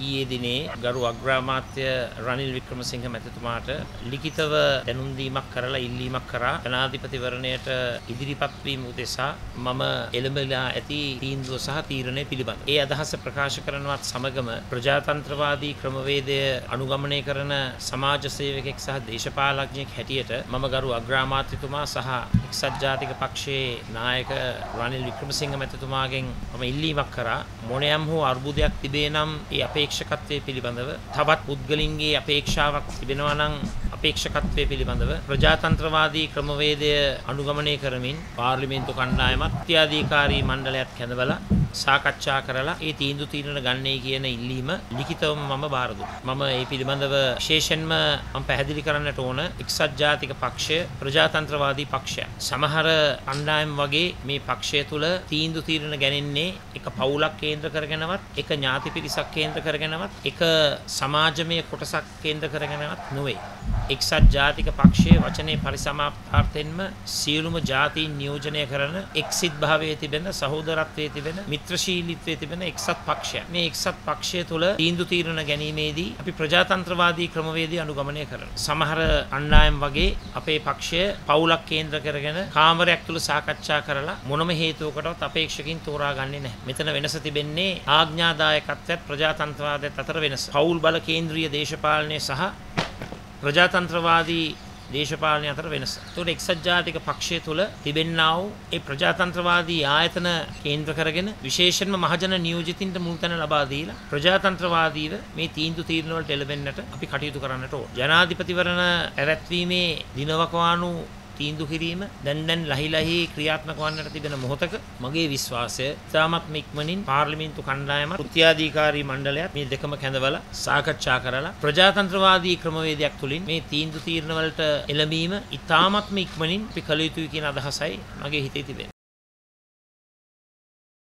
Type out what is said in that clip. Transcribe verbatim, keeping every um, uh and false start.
ඊයේ දිනේ ගරු අග්‍රාමාත්‍ය රනිල් වික්‍රමසිංහ මැතිතුමාට ලිඛිතව දැනුම් දීමක් කරලා ඉල්ලීමක් කරා ජනාධිපතිවරණයට ඉදිරිපත් වීම උදෙසා මම එළඹලා ඇති තීන්දුව සහ තීරණය පිළිබඳ. ඒ අදහස ප්‍රකාශ කරනවත් සමගම ප්‍රජාතන්ත්‍රවාදී ක්‍රමවේදය අනුගමනය කරන සමාජ සේවකෙක් සහ දේශපාලඥයෙක් හැටියට මම ගරු අග්‍රාමාත්‍යතුමා සහ එක්සත් ජාතික පක්ෂයේ නායක රනිල් වික්‍රමසිංහ මැතිතුමාගෙන් මම ඉල්ලීමක් කරා මොනෑම් හෝ අර්බුදයක් තිබේ නම් ඒ අපේක්ෂකත්වයේ පිළිබඳව තවත් පුද්ගලින්ගේ අපේක්ෂාවක් තිබෙනවා නම් අපේක්ෂකත්වයේ පිළිබඳව ප්‍රජාතන්ත්‍රවාදී ක්‍රමවේදය අනුගමනය කරමින් පාර්ලිමේන්තු කණ්ඩායමත් අධිකාරී මණ්ඩලයක් කැඳවලා සාකච්ඡා කරලා ඒ තීන්දුව తీරන ගන්නයි කියන ඉල්ලීම ලිඛිතවම මම බාර දුන්නා. මම මේ පිළිබඳව විශේෂයෙන්ම මම පැහැදිලි කරන්නට ඕන එක්සත් ජාතික පක්ෂය ප්‍රජාතන්ත්‍රවාදී පක්ෂයක්. සමහර කණ්ඩායම් වගේ මේ පක්ෂය තුල තීන්දුව తీරන ගැනෙන්නේ එක පවුලක් කේන්ද්‍ර කරගෙනවත් එක ඥාති පිරිසක් කේන්ද්‍ර කරගෙනවත් එක සමාජමය කොටසක් කේන්ද්‍ර කරගෙනවත් නෙවෙයි. එක්සත් ජාතික පක්ෂයේ වචනේ පරිසමාප්තාර්ථයෙන්ම සියලුම ජාතීන් නියෝජනය කරන එක්සිත් භාවයේ තිබෙන සහෝදරත්වයේ තිබෙන මිත්‍රශීලීත්වයේ තිබෙන එක්සත් පක්ෂයක්. මේ එක්සත් පක්ෂය තුළ තීන්දුව తీරන ගැනීමේදී අපි ප්‍රජාතන්ත්‍රවාදී ක්‍රමවේදය අනුගමනය කරනවා. සමහර අන්නායම් වගේ අපේ පක්ෂය පවුලක් කේන්ද්‍ර කරගෙන කාමරයක් තුල සාකච්ඡා කරලා මොනම හේතුවකටවත් අපේක්ෂකින් තෝරා ගන්නේ නැහැ. මෙතන වෙනස තිබෙන්නේ ආඥාදායකත්වයත් ප්‍රජාතන්ත්‍රවාදයත් අතර වෙනස. පවුල් බල කේන්ද්‍රීය දේශපාලනය සහ ප්‍රජාතන්ත්‍රවාදී දේශපාලනය අතර වෙනස. ඒතකොට එක්සත් ජාතික පක්ෂය තුළ තිබෙන්නා වූ ඒ ප්‍රජාතන්ත්‍රවාදී ආයතන කේන්ද්‍ර කරගෙන විශේෂයෙන්ම මහජන නියෝජිතින්ට මුල් තැන ලබා දීලා ප්‍රජාතන්ත්‍රවාදීව මේ තීන්දුව తీරන වලට එළඹෙන්නට අපි කටයුතු කරන්නට ඕන. ජනාධිපතිවරණ පැවැත්වීමේ දිනවකවානු තීන්දුව කිරීම දැන් දැන් ලහි ලහි ක්‍රියාත්මක වන්නට තිබෙන මොහොතක මගේ විශ්වාසය තාමත් ඉක්මනින් පාර්ලිමේන්තු කණ්ඩායම අධිකාරී මණ්ඩලයත් මේ දෙකම කැඳවලා සාකච්ඡා කරලා ප්‍රජාතන්ත්‍රවාදී ක්‍රමවේදයක් තුලින් මේ තීන්දුව తీරන වලට එළඹීම ඉතාමත් ඉක්මනින් අපි කළ යුතුයි කියන අදහසයි මගේ හිතේ තිබෙන්නේ.